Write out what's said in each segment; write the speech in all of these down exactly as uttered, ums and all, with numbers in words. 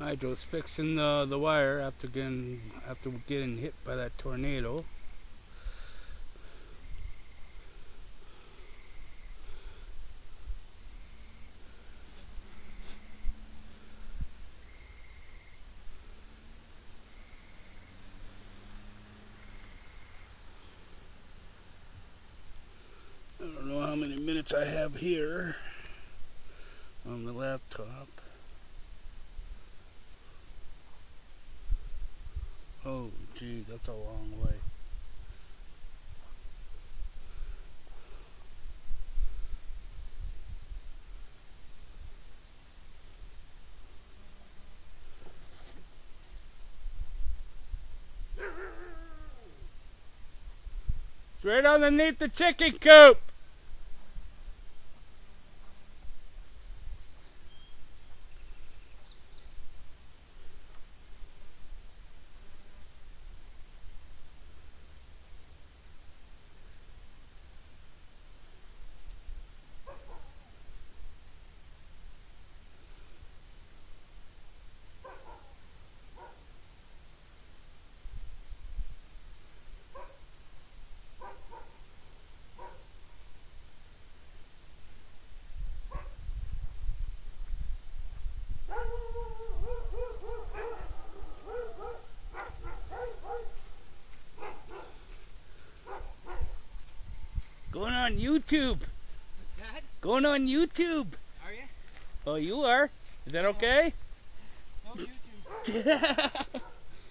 Hydro's fixing the, the wire after getting after getting hit by that tornado. I don't know how many minutes I have here on the laptop. Oh, gee, that's a long way. It's right underneath the chicken coop. Going on YouTube. What's that? Going on YouTube. Are you? Oh, you are? Is that okay? No YouTube.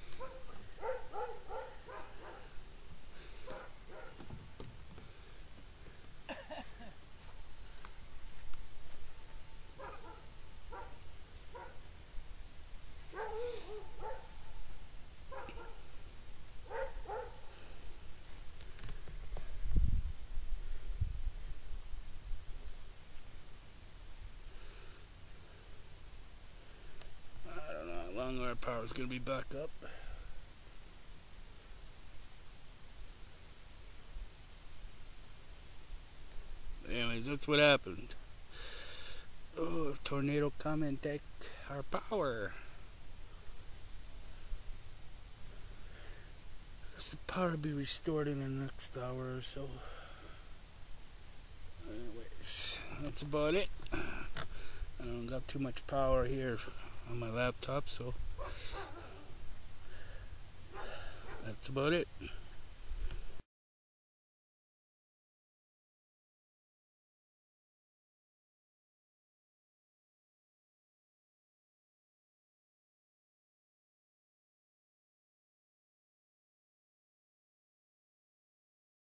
Long our power is going to be back up. Anyways, that's what happened. Oh, tornado come and take our power. The power will be restored in the next hour or so. Anyways, that's about it. I don't got too much power here on my laptop, so that's about it.